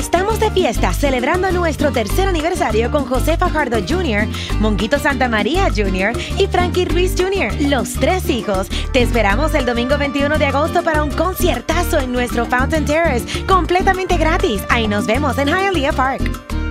Estamos de fiesta celebrando nuestro tercer aniversario con José Fajardo Jr., Monquito Santa María Jr. y Frankie Ruiz Jr., los tres hijos. Te esperamos el domingo 21 de agosto para un conciertazo en nuestro Fountain Terrace, completamente gratis. Ahí nos vemos en Hialeah Park.